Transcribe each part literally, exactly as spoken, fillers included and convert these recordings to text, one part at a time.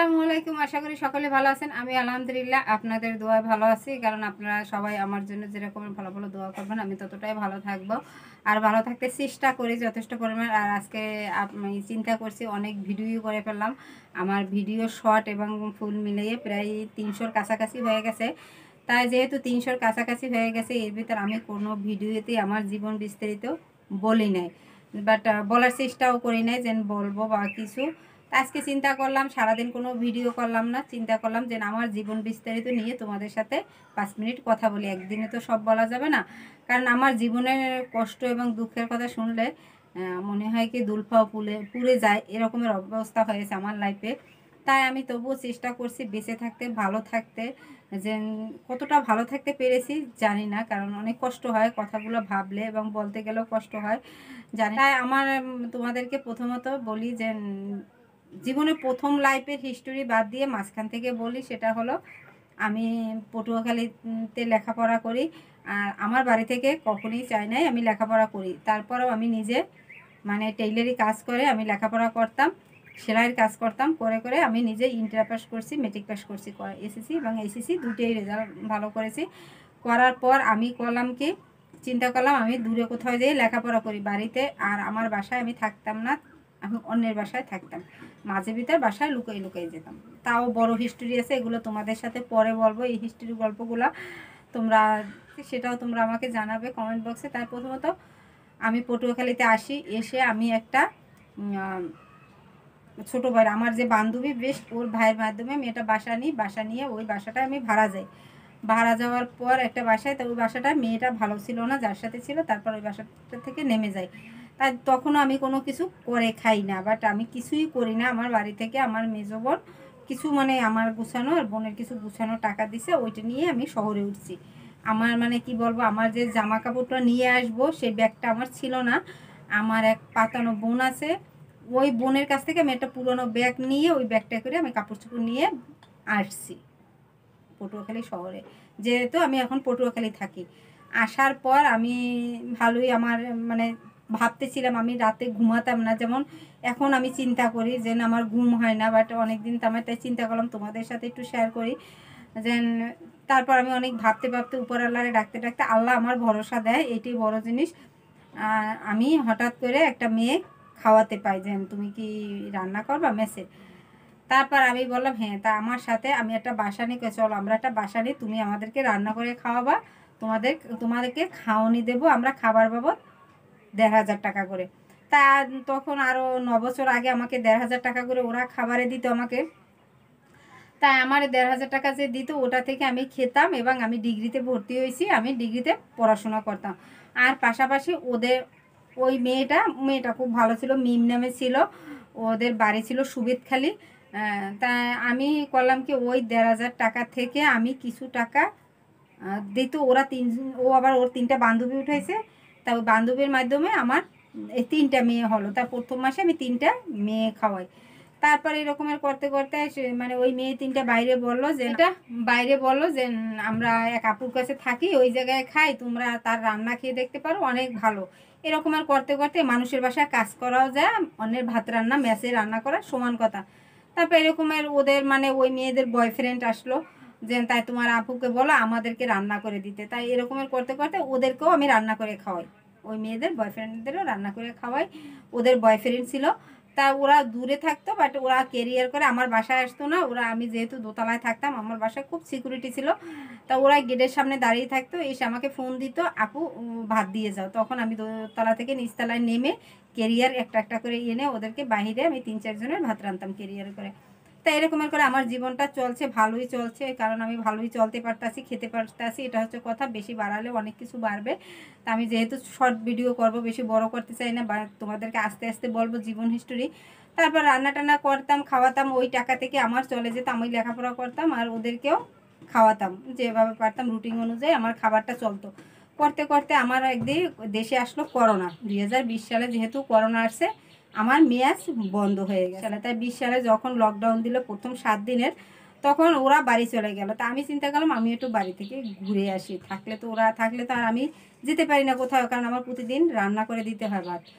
আসসালামু আলাইকুম। আশা করি সকলে ভালো আছেন। আমি আলহামদুলিল্লাহ আপনাদের দোয়ায় ভালো আছি, কারণ আপনারা সবাই আমার জন্য যেরকম ভালো ভালো দোয়া করবেন আমি ততটাই ভালো থাকব আর ভালো থাকতে চেষ্টা করি যথেষ্ট পরিমাণ। আর আজকে আমি চিন্তা করছি, অনেক ভিডিও করে ফেললাম, আমার ভিডিও শর্ট এবং ফুল মিলিয়ে প্রায় তিনশোর কাছাকাছি হয়ে গেছে। তাই যেহেতু তিনশোর কাছাকাছি হয়ে গেছে, এর ভিতর আমি কোনো ভিডিওতেই আমার জীবন বিস্তারিত বলি নাই, বাট বলার চেষ্টাও করি নাই যে বলবো বা কিছু। আজকে চিন্তা করলাম সারাদিন কোনো ভিডিও করলাম না, চিন্তা করলাম যে আমার জীবন বিস্তারিত নিয়ে তোমাদের সাথে পাঁচ মিনিট কথা বলি। একদিনে তো সব বলা যাবে না, কারণ আমার জীবনের কষ্ট এবং দুঃখের কথা শুনলে মনে হয় কি দুলফাও পুলে পুড়ে যায়, এরকমের অবস্থা হয়েছে আমার লাইফে। তাই আমি তবুও চেষ্টা করছি বেঁচে থাকতে, ভালো থাকতে। যে কতটা ভালো থাকতে পেরেছি জানি না, কারণ অনেক কষ্ট হয় কথাগুলো ভাবলে এবং বলতে গেলেও কষ্ট হয় জানি। তাই আমার তোমাদেরকে প্রথমত বলি যে জীবনের প্রথম লাইফের হিস্টোরি বাদ দিয়ে মাঝখান থেকে বলি, সেটা হলো আমি পটুয়াখালীতে লেখাপড়া করি। আর আমার বাড়ি থেকে কখনোই চাই নাই আমি লেখাপড়া করি, তারপরেও আমি নিজে মানে টেইলারি কাজ করে আমি লেখাপড়া করতাম, সেলাইয়ের কাজ করতাম, করে করে আমি নিজে ইন্টার পাস করছি, মেট্রিক পাস করছি, এসএসসি এবং এসএসসি দুটোই রেজাল্ট ভালো করেছি। করার পর আমি করলাম কি, চিন্তা করলাম আমি দূরে কোথাও যেয়ে লেখাপড়া করি, বাড়িতে আর আমার বাসায় আমি থাকতাম না, আমি অন্যের বাসায় থাকতাম, মাঝে ভিতর বাসায় লুকাই লুকাই যেতাম। তাও বড় হিস্টোরি আছে, এগুলো তোমাদের সাথে পরে বলবো, এই হিস্টোরি গল্পগুলো তোমরা সেটাও তোমরা আমাকে জানাবে কমেন্ট বক্সে। তাই প্রথমত আমি পটুয়াখালীতে আসি, এসে আমি একটা ছোটো ভাই, আমার যে বান্ধবী বেশ, ওর ভাইয়ের মাধ্যমে আমি একটা বাসা নিই, বাসা নিয়ে ওই বাসাটা আমি ভাড়া যাই। ভাড়া যাওয়ার পর একটা বাসায়, তো ওই বাসাটা মেয়েটা ভালো ছিল না যার সাথে ছিল, তারপর ওই বাসাটা থেকে নেমে যাই। তাই তখনও আমি কোনো কিছু করে খাই না, বাট আমি কিছুই করি না। আমার বাড়ি থেকে আমার মেজো বোন কিছু মানে আমার গুছানো আর বোনের কিছু গুছানো টাকা দিছে, ওইটা নিয়ে আমি শহরে উঠছি। আমার মানে কি বলবো, আমার যে জামা কাপড়টা নিয়ে আসবো সেই ব্যাগটা আমার ছিল না। আমার এক পাতানো বোন আছে, ওই বোনের কাছ থেকে আমি একটা পুরোনো ব্যাগ নিয়ে ওই ব্যাগটা করে আমি কাপড় চোপড় নিয়ে আসছি পটুয়াখালী শহরে, যেহেতু আমি এখন পটুয়াখালী থাকি। আসার পর আমি ভালোই আমার মানে ভাবতেছিলাম, আমি রাতে ঘুমাতাম না, যেমন এখন আমি চিন্তা করি যে আমার ঘুম হয় না, বাট অনেক দিন তো আমার, তাই চিন্তা করলাম তোমাদের সাথে একটু শেয়ার করি। যে তারপর আমি অনেক ভাবতে ভাবতে উপর আল্লাহরে ডাকতে ডাকতে আল্লাহ আমার ভরসা দেয়, এটাই বড় জিনিস। আমি হঠাৎ করে একটা মেয়ে খাওয়াতে পাই যে তুমি কি রান্না করবা মেসে। তারপর আমি বললাম হ্যাঁ, তা আমার সাথে আমি একটা বাসা নিয়ে চলো, আমরা একটা বাসা নিই, তুমি আমাদেরকে রান্না করে খাওয়াবা, তোমাদের তোমাদেরকে খাওয়ানি দেবো আমরা খাবার বাবদ দেড় হাজার টাকা করে। তা তখন আরও ন বছর আগে আমাকে দেড় হাজার টাকা করে ওরা খাবারে দিত আমাকে। তাই আমার দেড় হাজার টাকা যে দিত ওটা থেকে আমি খেতাম এবং আমি ডিগ্রিতে ভর্তি হয়েছি, আমি ডিগ্রিতে পড়াশোনা করতাম। আর পাশাপাশি ওদের ওই মেয়েটা মেয়েটা খুব ভালো ছিল, মিম নামে ছিল, ওদের বাড়ি ছিল সুবেদখালি। তা আমি করলাম কি, ওই দেড় হাজার টাকা থেকে আমি কিছু টাকা দিত ওরা তিন, ও আবার ওর তিনটা বান্ধবী উঠেছে, তা ওই বান্ধবীর মাধ্যমে আমার এই তিনটা মেয়ে হলো। তা প্রথম মাসে আমি তিনটা মেয়ে খাওয়াই। তারপর এরকমের করতে করতে মানে ওই মেয়ে তিনটা বাইরে বললো যে এটা বাইরে বললো যে আমরা এক আপুর কাছে থাকি, ওই জায়গায় খাই, তোমরা তার রান্না খেয়ে দেখতে পারো, অনেক ভালো। এরকম আর করতে করতে মানুষের বাসায় কাজ করাও যায়, অন্যের ভাত রান্না মেসে রান্না করা সমান কথা। তারপর এরকমের ওদের মানে ওই মেয়েদের বয়ফ্রেন্ড আসলো, যে তাই তোমার আপুকে বলো আমাদেরকে রান্না করে দিতে। তাই এরকমের করতে করতে ওদেরকেও আমি রান্না করে খাওয়াই, ওই মেয়েদের বয়ফ্রেন্ডদেরও রান্না করে খাওয়াই। ওদের বয়ফ্রেন্ড ছিল, তা ওরা দূরে থাকতো, বাট ওরা কেরিয়ার করে আমার বাসায় আসতো না। ওরা, আমি যেহেতু দোতলায় থাকতাম, আমার বাসায় খুব সিকিউরিটি ছিল, তা ওরা গেটের সামনে দাঁড়িয়ে থাকতো, এসে আমাকে ফোন দিত, আপু ভাত দিয়ে যাও। তখন আমি দোতলা থেকে নিচতলায় নেমে কেরিয়ার একটা একটা করে এনে ওদেরকে বাহিরে আমি তিন চারজনের ভাত রান্তাম কেরিয়ার করে। তাই এরকমের করে আমার জীবনটা চলছে, ভালোই চলছে, কারণ আমি ভালোই চলতে পারতাছি, খেতে পারতাছি, এটা হচ্ছে কথা। বেশি বাড়ালে অনেক কিছু বাড়বে, তা আমি যেহেতু শর্ট ভিডিও করব, বেশি বড় করতে চাই না, বা তোমাদেরকে আস্তে আস্তে বলবো জীবন হিস্টোরি। তারপর রান্না টান্না করতাম, খাওয়াতাম, ওই টাকা থেকে আমার চলে যেত, আমি লেখাপড়া করতাম আর ওদেরকেও খাওয়াতাম, যেভাবে পারতাম রুটিন অনুযায়ী আমার খাবারটা চলতো। করতে করতে আমার একদিন দেশে আসলো করোনা, দুই হাজার বিশ সালে যেহেতু করোনা আসছে, আমার মেয়াজ বন্ধ হয়ে গেছে। তাই বিশ সালে যখন লকডাউন দিল প্রথম সাত দিনের, তখন ওরা বাড়ি চলে গেল। তা আমি চিন্তা করলাম আমি একটু বাড়ি থেকে ঘুরে আসি, থাকলে তো ওরা থাকলে তো আর আমি যেতে পারি না কোথাও, কারণ আমার প্রতিদিন রান্না করে দিতে হয় ভাত।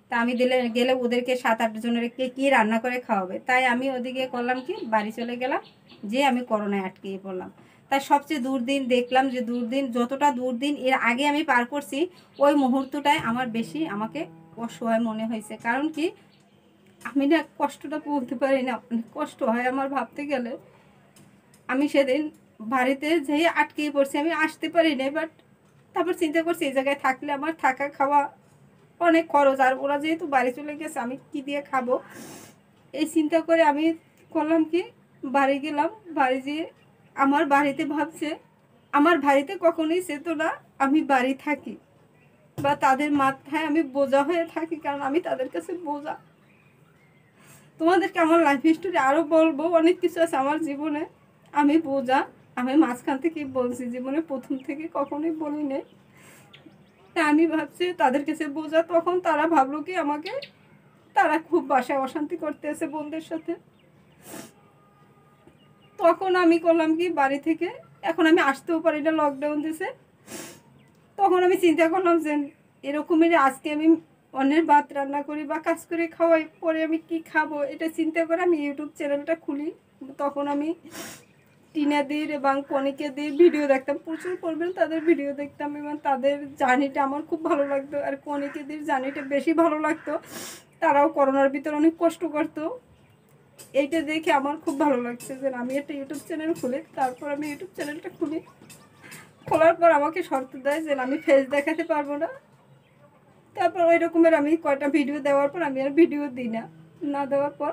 তা আমি দিলে গেলে ওদেরকে সাত আট জনের কে কী রান্না করে খাওয়াবে, তাই আমি ওদিকে করলাম কি বাড়ি চলে গেলাম, যে আমি করোনায় আটকিয়ে পড়লাম। তাই সবচেয়ে দুর্দিন দেখলাম যে দুর্দিন যতটা দুর্দিন এর আগে আমি পার করছি, ওই মুহূর্তটায় আমার বেশি আমাকে অসহায় মনে হয়েছে। কারণ কি আমি না কষ্টটা বলতে পারি না, অনেক কষ্ট হয় আমার ভাবতে গেলে। আমি সেদিন বাড়িতে যেই আটকেই পড়ছি, আমি আসতে পারি না। বাট তারপর চিন্তা করছি এই জায়গায় থাকলে আমার থাকা খাওয়া অনেক খরচ, আর ওরা যেহেতু বাড়ি চলে গেছে আমি কি দিয়ে খাবো, এই চিন্তা করে আমি করলাম কি বাড়ি গেলাম। বাড়ি যেয়ে আমার বাড়িতে ভাবছে, আমার বাড়িতে কখনোই চেত না আমি বাড়ি থাকি বা তাদের মাথায় আমি বোঝা হয়ে থাকি, কারণ আমি তাদের কাছে বোঝা। তোমাদেরকে আমার লাইফ হিস্টোরি আরও বলবো, অনেক কিছু আছে আমার জীবনে, আমি বোঝা। আমি মাঝখান থেকে বলছি, জীবনে প্রথম থেকে কখনোই বলি নেই। তা আমি ভাবছি তাদের কাছে বোঝা, তখন তারা ভাবলো কি আমাকে, তারা খুব বাসায় অশান্তি করতে আছে বোনদের সাথে। তখন আমি করলাম কি বাড়ি থেকে, এখন আমি আসতেও পারি না, লকডাউন দিয়েছে। তখন আমি চিন্তা করলাম যে এরকমের আজকে আমি অন্যের ভাত রান্না করি বা কাজ করে খাওয়াই, পরে আমি কি খাবো, এটা চিন্তা করে আমি ইউটিউব চ্যানেলটা খুলি। তখন আমি টিনাদের এবং কণিকাদের ভিডিও দেখতাম, প্রচুর পরিমাণ তাদের ভিডিও দেখতাম, এবং তাদের জার্নিটা আমার খুব ভালো লাগতো। আর কণিকাদের জার্নিটা বেশি ভালো লাগতো, তারাও করোনার ভিতর অনেক কষ্ট করতো। এইটা দেখে আমার খুব ভালো লাগছে যে আমি একটা ইউটিউব চ্যানেল খুলি। তারপর আমি ইউটিউব চ্যানেলটা খুলি, খোলার পর আমাকে শর্ত দেয় যে আমি ফেস দেখাতে পারবো না। তারপর ওই রকমের আমি কয়টা ভিডিও দেওয়ার পর আমি আর ভিডিও দিই না। না দেওয়ার পর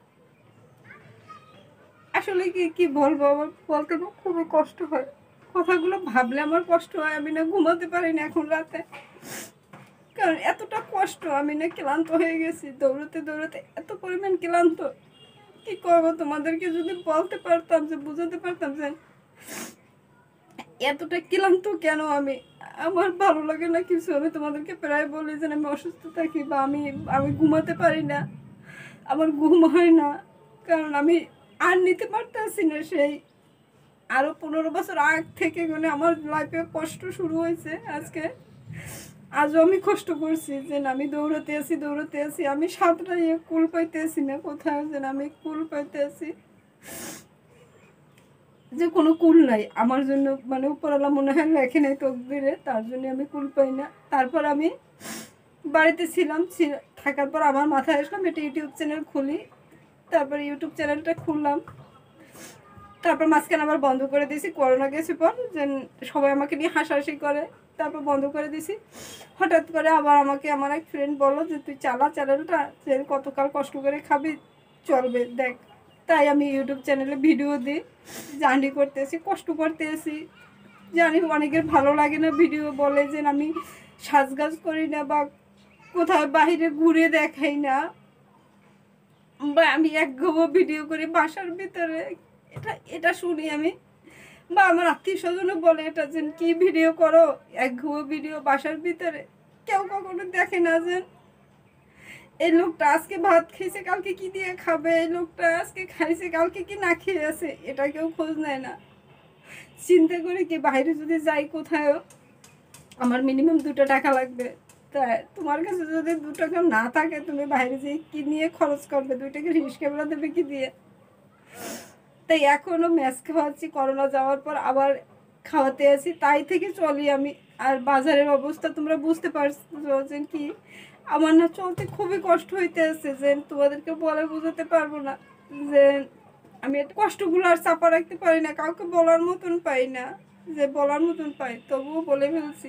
আসলে কি কি বলবো, আমার বলতে না খুবই কষ্ট হয়, কথাগুলো ভাবলে আমার কষ্ট হয়। আমি না ঘুমাতে পারি না এখন রাতে, কারণ এতটা কষ্ট। আমি না ক্লান্ত হয়ে গেছি, দৌড়তে দৌড়তে এত পরিমাণ ক্লান্ত, কি করবো তোমাদেরকে যদি বলতে পারতাম, যে বুঝাতে পারতাম যে এতটা ক্লান্ত কেন আমি, আমার ভালো লাগে না কিছু। আমি তোমাদেরকে প্রায় বলি যে আমি অসুস্থ থাকি বা আমি আমি ঘুমাতে পারি না, আমার ঘুম হয় না, কারণ আমি আর নিতে পারতেছি না। সেই আরও পনেরো বছর আগ থেকে মানে আমার লাইফে কষ্ট শুরু হয়েছে। আজকে আজও আমি কষ্ট করছি যে আমি দৌড়াতে আছি দৌড়াতে আছি আমি সাতটা ইয়ে কুল পাইতে আসি না, কোথাও যেন আমি কুল পাইতে আছি, যে কোনো কুল নাই আমার জন্য, মানে উপরওয়ালা মনে হয় রেখে নেই তকদিরে, তার জন্য আমি কুল পাই না। তারপর আমি বাড়িতে ছিলাম, থাকার পর আমার মাথায় আসলাম একটা ইউটিউব চ্যানেল খুলি। তারপর ইউটিউব চ্যানেলটা খুললাম, তারপর মাঝখানে আবার বন্ধ করে দিয়েছি। করোনা গেছে পর যে সবাই আমাকে নিয়ে হাসাহাসি করে, তারপর বন্ধ করে দিয়েছি। হঠাৎ করে আবার আমাকে আমার এক ফ্রেন্ড বললো যে তুই চালা চ্যানেলটা, যে কতকাল কষ্ট করে খাবি, চলবে দেখ। তাই আমি ইউটিউব চ্যানেলে ভিডিও দিই, জার্নি করতে আসি, কষ্ট করতে আসি। জানি অনেকের ভালো লাগে না, ভিডিও বলে যে আমি সাজগাজ করি না বা কোথাও বাইরে ঘুরে দেখাই না, বা আমি এক ঘুমো ভিডিও করি বাসার ভিতরে, এটা এটা শুনি আমি। বা আমার আত্মীয় স্বজনও বলে এটা যে কি ভিডিও করো, এক ঘুমো ভিডিও বাসার ভিতরে। কেউ কখনো দেখে না যে এই লোকটা আজকে ভাত খেয়েছে কালকে কি দিয়ে খাবে, এই লোকটা আজকে খাইছে কালকে কি না খেয়ে আছে, এটা কেউ খোঁজ নেয় না। চিন্তা করি কি বাইরে যদি যাই কোথাও, আমার মিনিমাম দুটো টাকা লাগবে, তা তোমার কাছে যদি দু টাকা না থাকে তুমি বাইরে যেয়ে কি নিয়ে খরচ করবে, দুই টাকা রিক্স ক্যামেরা দেবে কি দিয়ে। তাই এখনও ম্যাচ খাওয়াচ্ছি, করোনা যাওয়ার পর আবার খাওয়াতে আসি, তাই থেকে চলি আমি। আর বাজারের অবস্থা তোমরা বুঝতে পারছো যে কি, আমার না চলতে খুবই কষ্ট হইতে আছে, যে তোমাদেরকে বলে বোঝাতে পারবো না। যে আমি কষ্টগুলো আর চাপা রাখতে পারি না, কাউকে বলার মতন পাই না, যে বলার মতন পাই তবুও বলে ফেলছি।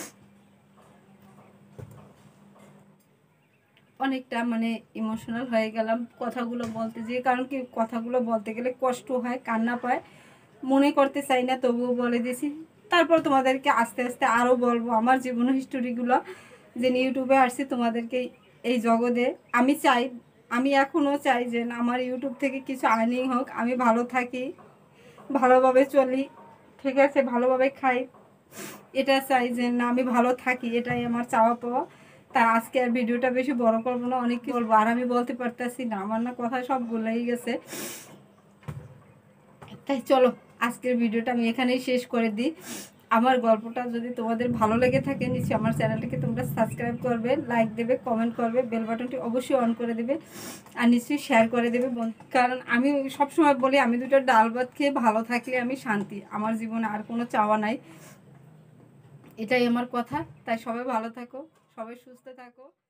অনেকটা মানে ইমোশনাল হয়ে গেলাম কথাগুলো বলতে, যে কারণ কি কথাগুলো বলতে গেলে কষ্ট হয়, কান্না পায়, মনে করতে চাই না, তবুও বলে দিয়েছি। তারপর তোমাদেরকে আস্তে আস্তে আরও বলবো আমার জীবন হিস্টোরিগুলো, যে ইউটিউবে আসছি তোমাদেরকে এই জগতে। আমি চাই, আমি এখনও চাই যে আমার ইউটিউব থেকে কিছু আর্নিং হোক, আমি ভালো থাকি, ভালোভাবে চলি, ঠিক আছে, ভালোভাবে খাই, এটা চাই যে না আমি ভালো থাকি, এটাই আমার চাওয়া পাওয়া। তা আজকে আর ভিডিওটা বেশি বড় করবো না, অনেক কি বলবো, আর আমি বলতে পারতেছি না, আমার না কথা সব ভুলেই গেছে। তাই চলো আজকের ভিডিওটা আমি এখানেই শেষ করে দিই। আমার গল্পটা যদি তোমাদের ভালো লেগে থাকে নিশ্চয়ই আমার চ্যানেলটাকে তোমরা সাবস্ক্রাইব করবে, লাইক দেবে, কমেন্ট করবে, বেল বাটনটি অবশ্যই অন করে দেবে আর নিশ্চয়ই শেয়ার করে দেবে। কারণ আমি সবসময় বলি আমি দুটো ডাল ভাত খেয়ে ভালো থাকলে আমি শান্তি, আমার জীবনে আর কোনো চাওয়া নাই, এটাই আমার কথা। তাই সবাই ভালো থাকো, সবাই সুস্থ থাকো।